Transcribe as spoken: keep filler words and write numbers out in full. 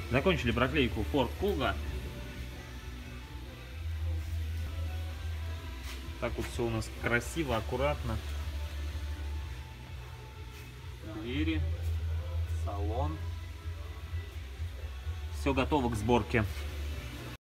Закончили проклейку Ford Kuga. Так вот все у нас красиво, аккуратно. Двери, салон. Все готово к сборке.